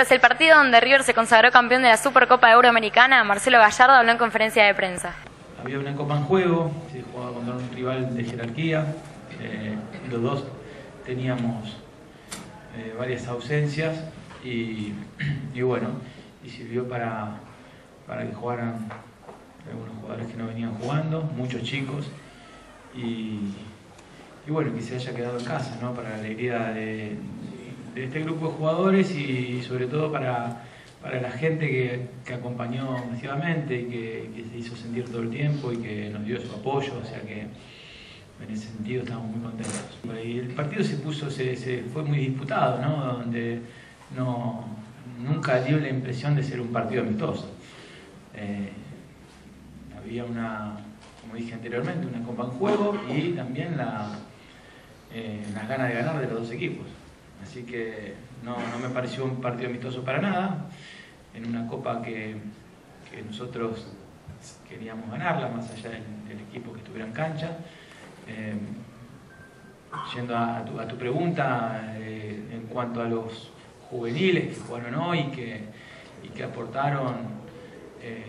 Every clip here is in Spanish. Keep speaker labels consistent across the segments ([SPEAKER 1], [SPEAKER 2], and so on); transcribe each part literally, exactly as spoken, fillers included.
[SPEAKER 1] Tras el partido donde River se consagró campeón de la Supercopa Euroamericana, Marcelo Gallardo habló en conferencia de prensa.
[SPEAKER 2] Había una copa en juego, se jugaba contra un rival de jerarquía, eh, los dos teníamos eh, varias ausencias y, y bueno, y sirvió para, para que jugaran algunos jugadores que no venían jugando, muchos chicos, y, y bueno, que se haya quedado en casa, ¿no? Para la alegría de, de este grupo de jugadores y sobre todo para, para la gente que, que acompañó masivamente y que, que se hizo sentir todo el tiempo y que nos dio su apoyo, o sea que en ese sentido estamos muy contentos. Y el partido se puso, se, se fue muy disputado, ¿no? Donde no, nunca dio la impresión de ser un partido amistoso. Eh, había una, como dije anteriormente, una copa en juego y también la, eh, las ganas de ganar de los dos equipos. Así que no, no me pareció un partido amistoso para nada, en una copa que, que nosotros queríamos ganarla, más allá del, del equipo que estuviera en cancha. Eh, yendo a, a, tu, a tu pregunta, eh, en cuanto a los juveniles que jugaron hoy y que, y que aportaron eh,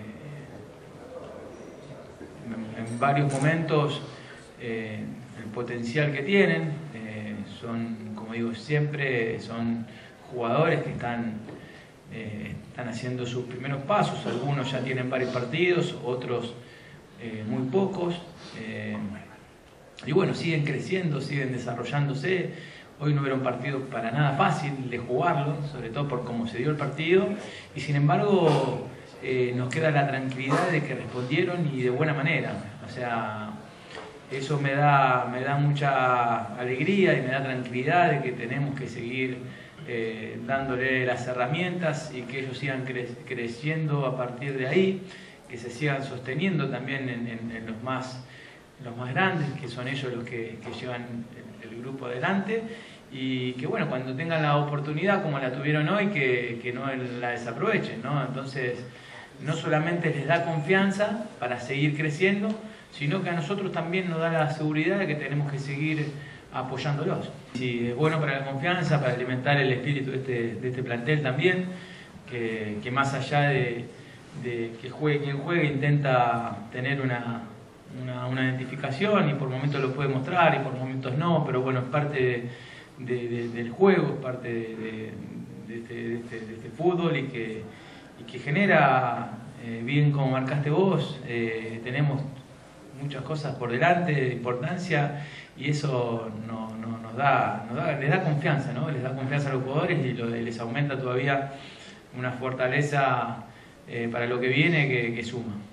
[SPEAKER 2] en, en varios momentos eh, el potencial que tienen, eh, son, como digo siempre, son jugadores que están, eh, están haciendo sus primeros pasos, algunos ya tienen varios partidos, otros eh, muy pocos, eh, y bueno, siguen creciendo, siguen desarrollándose. Hoy no era un partido para nada fácil de jugarlo, sobre todo por cómo se dio el partido, y sin embargo eh, nos queda la tranquilidad de que respondieron y de buena manera. O sea, eso me da, me da mucha alegría y me da tranquilidad de que tenemos que seguir eh, dándole las herramientas y que ellos sigan cre creciendo a partir de ahí, que se sigan sosteniendo también en, en, en los, más, los más grandes, que son ellos los que, que llevan el, el grupo adelante, y que bueno, cuando tengan la oportunidad como la tuvieron hoy, que, que no la desaprovechen, ¿no? Entonces, no solamente les da confianza para seguir creciendo, sino que a nosotros también nos da la seguridad de que tenemos que seguir apoyándolos. Sí, es bueno para la confianza, para alimentar el espíritu de este, de este plantel también, que, que más allá de, de que juegue quien juegue, intenta tener una, una, una identificación y por momentos lo puede mostrar y por momentos no, pero bueno, es parte de, de, de, del juego, es parte de, de, de, este, de, este, de este fútbol y que, y que genera, eh, bien como marcaste vos, eh, tenemos muchas cosas por delante de importancia y eso no, no, nos da, nos da, les da confianza, ¿no? Les da confianza a los jugadores y lo, les aumenta todavía una fortaleza eh, para lo que viene que, que suma.